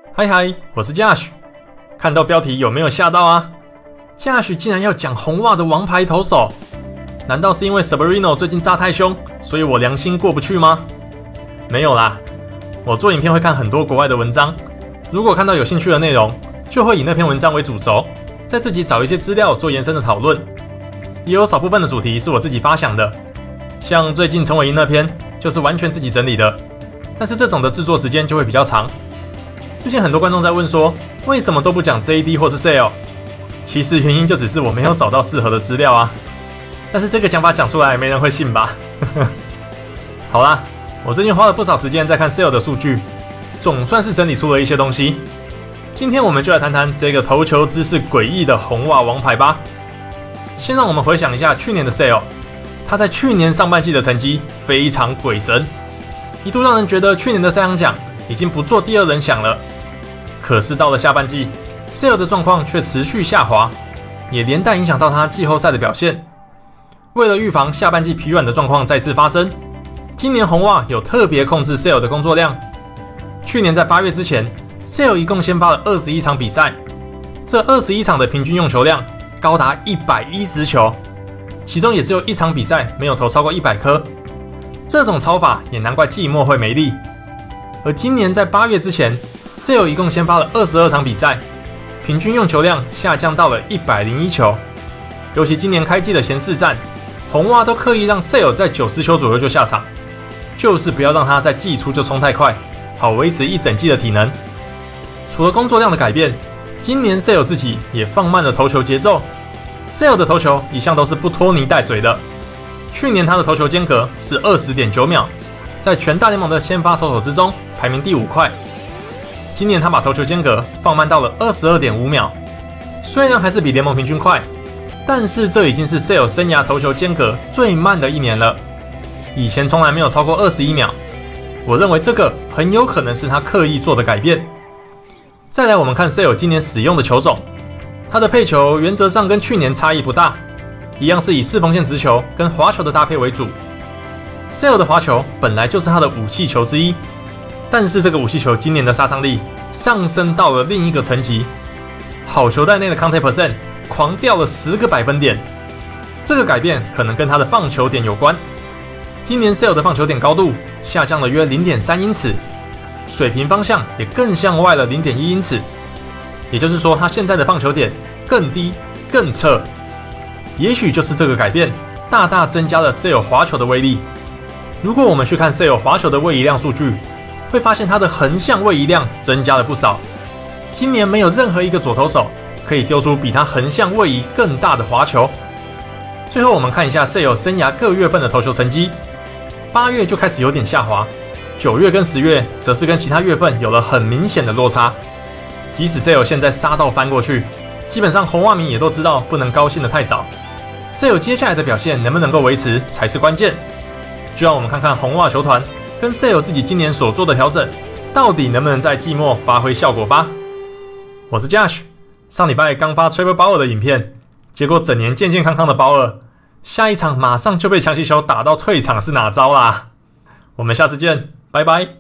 嗨嗨，我是 Josh。看到标题有没有吓到啊 ？Josh 竟然要讲红袜的王牌投手，难道是因为 Severino 最近炸太凶，所以我良心过不去吗？没有啦，我做影片会看很多国外的文章，如果看到有兴趣的内容，就会以那篇文章为主轴，再自己找一些资料做延伸的讨论。也有少部分的主题是我自己发想的，像最近陈伟英那篇就是完全自己整理的，但是这种的制作时间就会比较长。之前很多观众在问说，为什么都不讲 JD 或是 Sale？ 其实原因就只是我没有找到适合的资料啊。但是这个讲法讲出来，没人会信吧？好啦，我最近花了不少时间在看 Sale 的数据，总算是整理出了一些东西。今天我们就来谈谈这个投球姿势诡异的红袜王牌吧。先让我们回想一下去年的 Sale， 他在去年上半季的成绩非常鬼神，一度让人觉得去年的赛扬奖已经不做第二人想了。可是到了下半季 ，Sale 的状况却持续下滑，也连带影响到他季后赛的表现。为了预防下半季疲软的状况再次发生，今年红袜有特别控制 Sale 的工作量。去年在8月之前 ，Sale 一共先发了21场比赛，这21场的平均用球量高达110球，其中也只有1场比赛没有投超过100颗。这种操法也难怪季末会没力。而今年在8月之前 ，Sale 一共先发了22场比赛，平均用球量下降到了101球。尤其今年开季的前4战，红袜都刻意让 Sale 在90球左右就下场，就是不要让他在季初就冲太快，好维持一整季的体能。除了工作量的改变，今年 Sale 自己也放慢了投球节奏。Sale 的投球一向都是不拖泥带水的，去年他的投球间隔是 20.9 秒，在全大联盟的先发投手之中排名第5块。今年他把投球间隔放慢到了 22.5 秒，虽然还是比联盟平均快，但是这已经是 Sale 生涯投球间隔最慢的一年了，以前从来没有超过21秒。我认为这个很有可能是他刻意做的改变。再来我们看 Sale 今年使用的球种，他的配球原则上跟去年差异不大，一样是以四缝线直球跟滑球的搭配为主。Sale 的滑球本来就是他的武器球之一，但是这个武器球今年的杀伤力上升到了另一个层级，好球带内的 contact percent 狂掉了10个百分点。这个改变可能跟他的放球点有关。今年 Sale 的放球点高度下降了约 0.3 英尺，水平方向也更向外了 0.1 英尺，也就是说他现在的放球点更低更侧。也许就是这个改变大大增加了 Sale 滑球的威力。如果我们去看 Sale 滑球的位移量数据，会发现他的横向位移量增加了不少。今年没有任何一个左投手可以丢出比他横向位移更大的滑球。最后我们看一下 Sale 生涯各月份的投球成绩，8月就开始有点下滑，9月跟10月则是跟其他月份有了很明显的落差。即使 Sale 现在杀到翻过去，基本上红袜迷也都知道不能高兴得太早。Sale 接下来的表现能不能够维持才是关键。就让我们看看红袜球团跟 Sale 自己今年所做的调整，到底能不能在季末发挥效果吧。我是 Josh， 上礼拜刚发 Trevor Bauer 的影片，结果整年健健康康的鲍尔，下一场马上就被强袭球打到退场是哪招啦？我们下次见，拜拜。